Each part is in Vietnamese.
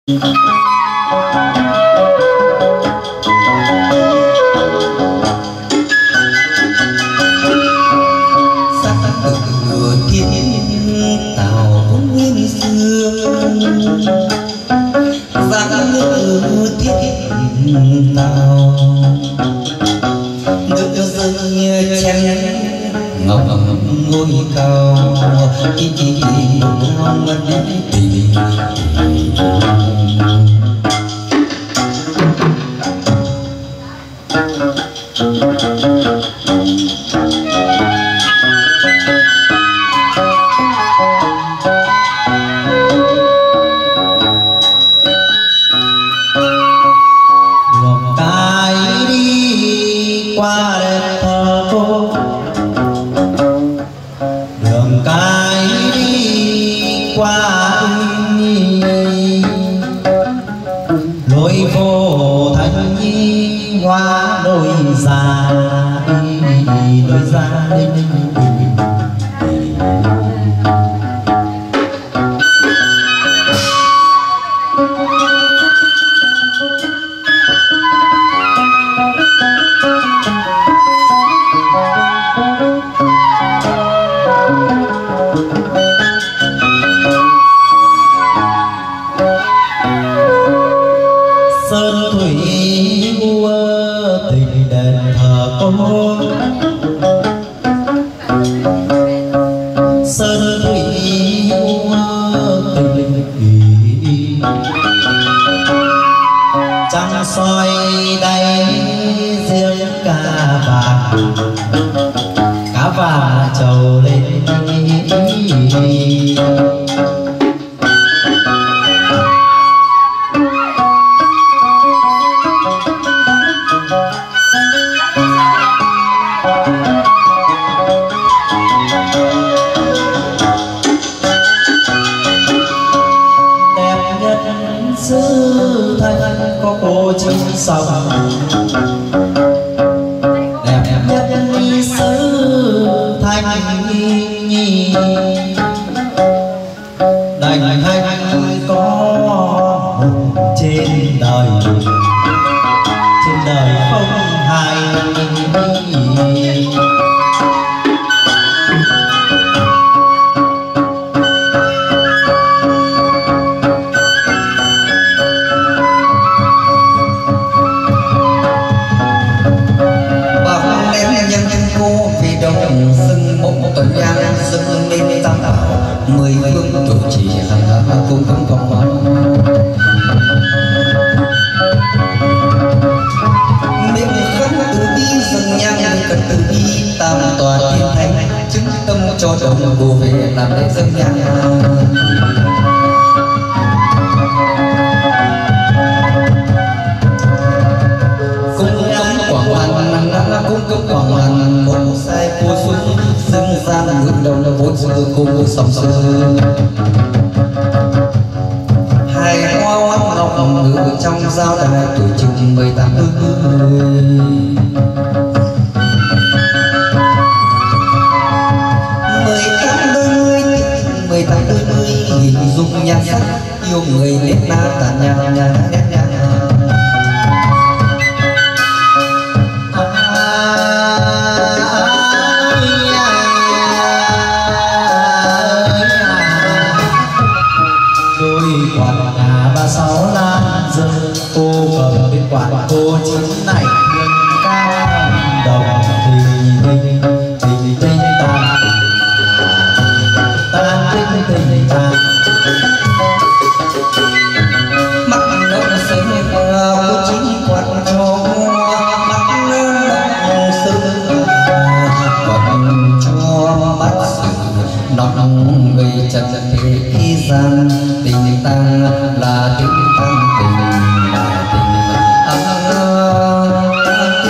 là tình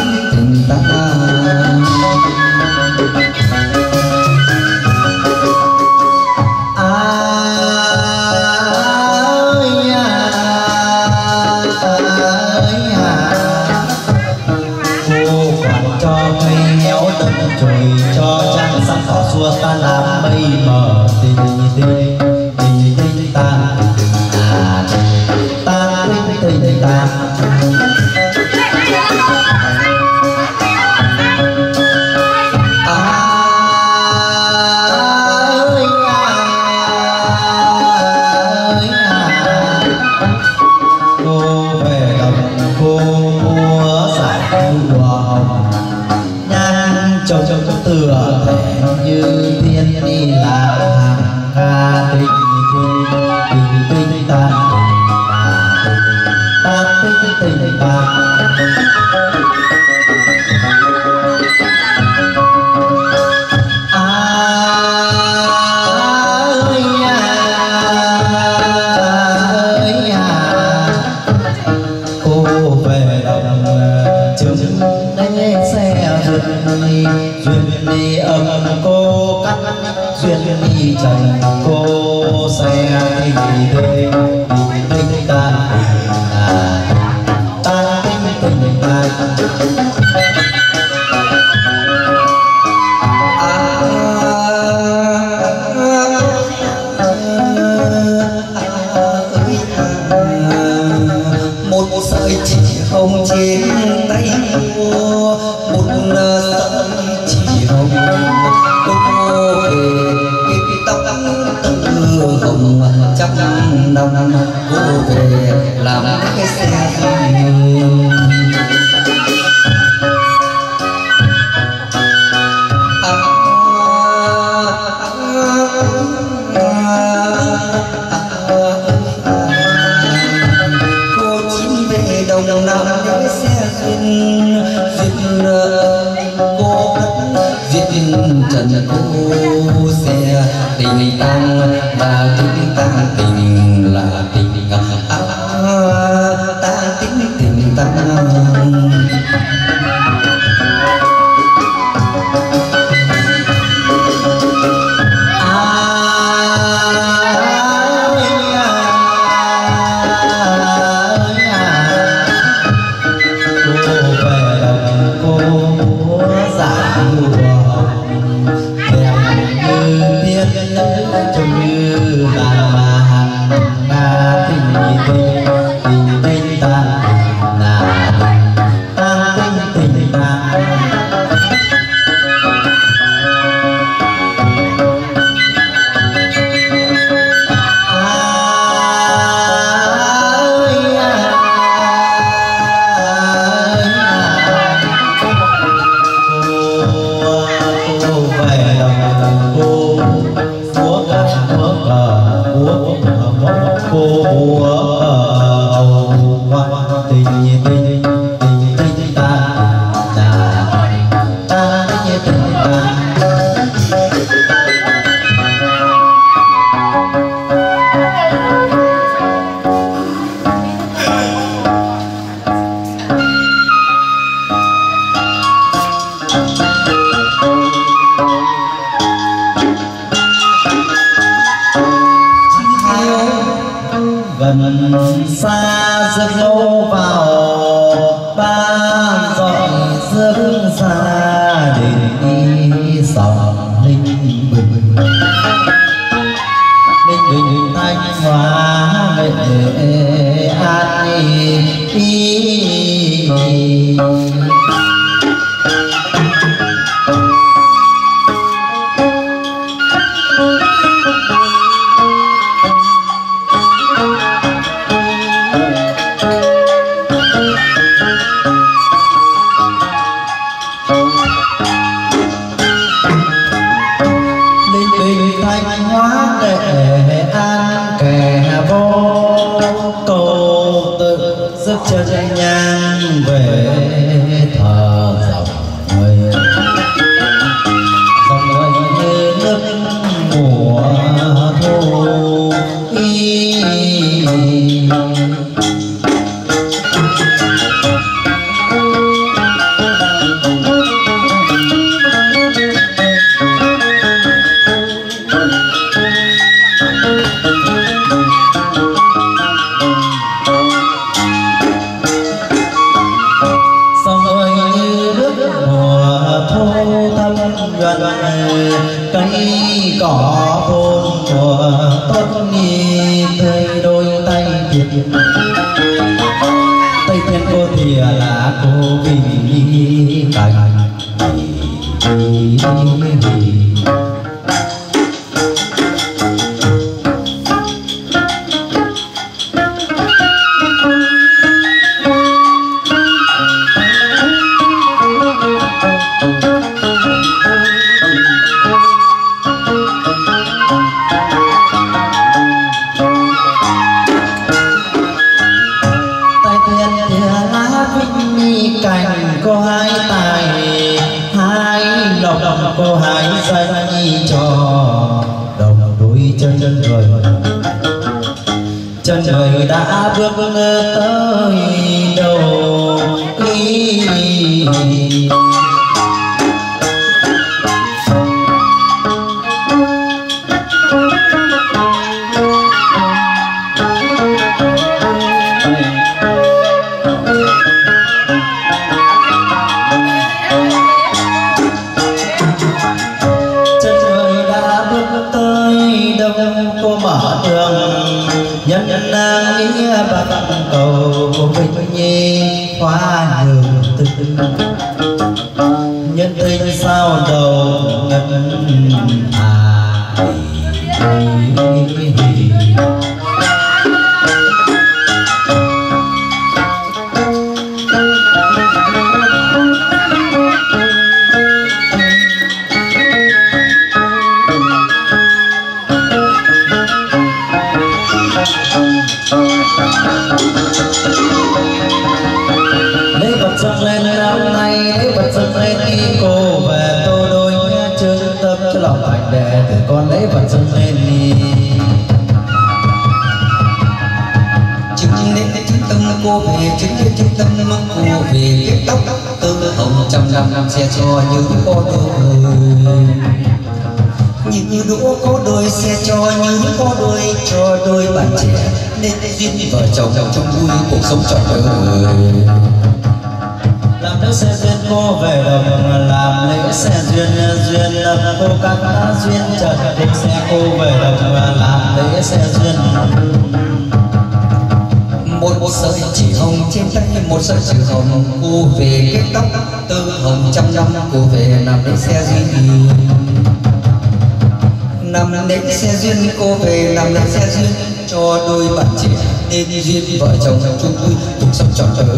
duyên đi âm cô cắt duyên đi trần cô xe thì đây tình ta ta tình ta một sợi chỉ hồng trên tay cô một sợi chỉ hồng cô về cái tóc từ hồng trăm năm cô về làm cái xe đồng nào cái xe duyên duyên cô duyên trần cô xe tình tăng là tình tăng tình là tình ta tình tăng gần xa giấc lâu vào ba dọi giấc xa để dòng linh bình thanh hóa nghệ an thanh hóa nghệ an kẻ vô cầu tự sức chân nhang về thờ dòng người như nước mùa thu cây cỏ thôn của tốt nghi tơi đôi tay thiệt tay thiên cô thì là cô vì cảnh cô hái danh cho đồng đôi chân người đã bước tới đầu ý. Bắc cầu Vinh Nhi hoa nhường tình nhân tình sao đầu ngân con lấy vật dâng lên đi chứng đến chứng tâm cô về chứng tâm mong cô về cái tóc tư hồng trăm năm xe cho như có đôi như đũa có đôi xe cho như có đôi cho đôi bạn trẻ nên duyên vợ chồng trong vui cuộc sống trọn đời. Làm lễ xe duyên cô về đồng làm lễ xe duyên cô các duyên trần đêm xe cô về đồng làm lễ xe duyên. Một sợi chỉ hồng trên tay một sợi chỉ hồng cô về cái tóc tư hồng trăm năm cô về làm lễ xe duyên. Năm đến xe duyên cô về làm lễ xe duyên cho đôi bạn trẻ nên duyên vợ chồng chung vui cuộc sống trọn đời.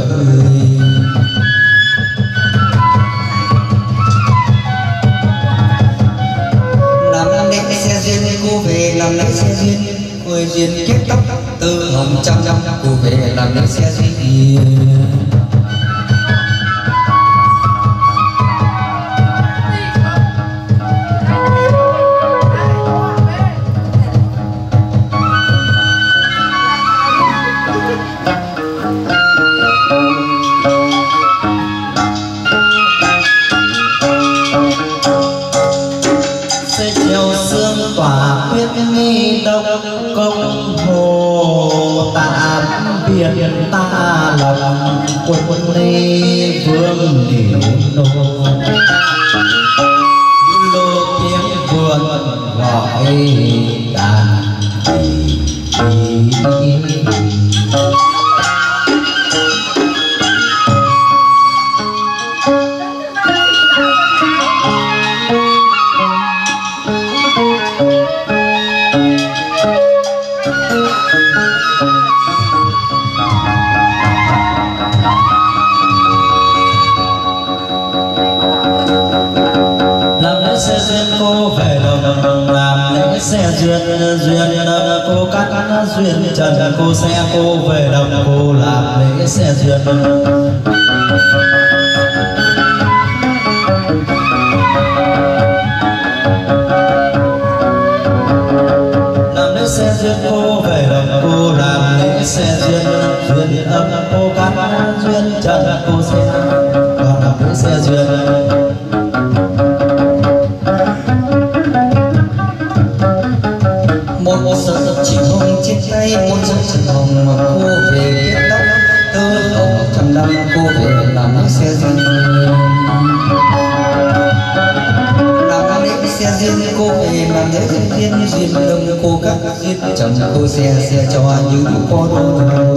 Xe duyên cô về làm lễ xe duyên cười duyên kết tóc tư hồng trăm năm cô về làm lễ xe duyên. Công hồ tạm biệt ta lòng quân ly vương điệu nô lô tiếng vườn gọi đàn xe duyên cô cắt duyên trần cô xe cô về đồng cô làm lễ xe duyên. Làm lễ xe duyên cô về đồng cô làm lễ xe duyên duyên âm cô cắt duyên trần cô xe còn làm lễ xe duyên. Một sợi chỉ hồng trên tay một sợi chỉ hồng mà cô về kết tóc tư hồng trăm năm cô về làm lễ xe duyên. Làm lễ xe duyên cô về làm lễ duyên duyên đông cô các duyên chồng cô xe cho những có đôi.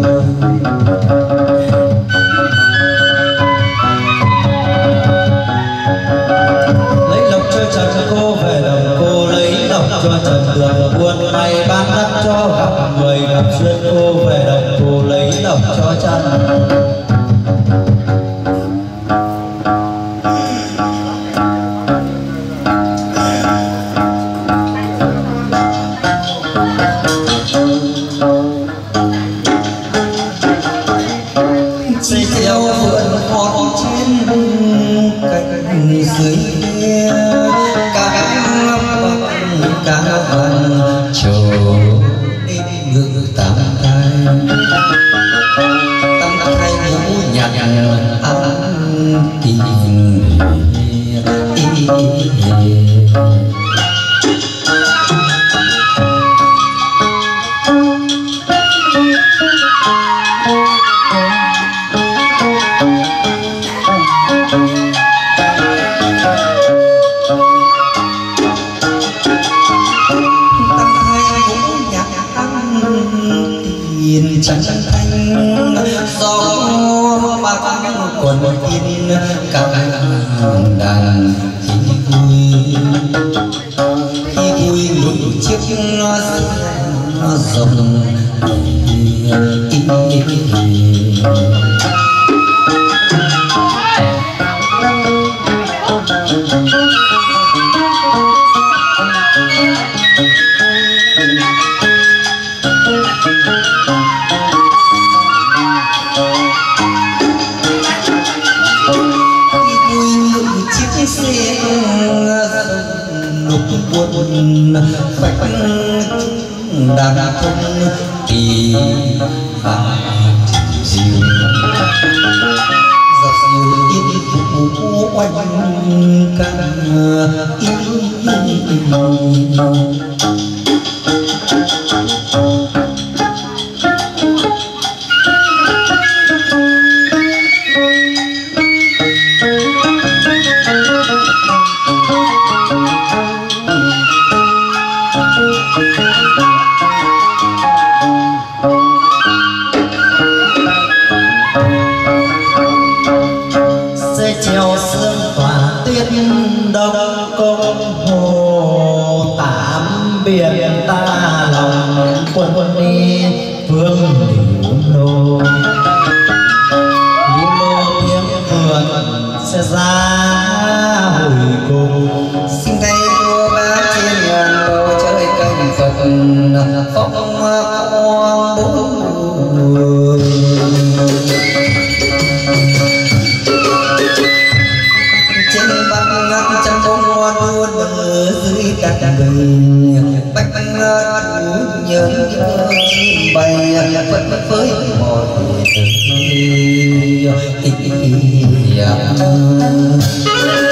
Lấy lộc cho chồng cô về đồng cô lấy lộc cho chồng đường buôn may bán đất cho gặp người gặp duyên cô về đồng cô lấy lộc cho chồng. Xây theo vườn ngọt trên cạnh dưới kia Trắng thanh gió bạc quần yên các đàn khi vui một chiếc rồng phách đàn không thì phá diều dập diều yên phủ quanh căn yên biển ta lòng quân đi phương điệu nô tiếng vườn sẽ ra hồi cùng xin thay vua ba trên ngàn bầu trời canh phật phong quang bốn trên băng ngắt trăm bông hoa đua nở dưới cát bình bách nhớ chim bay phất phới mọi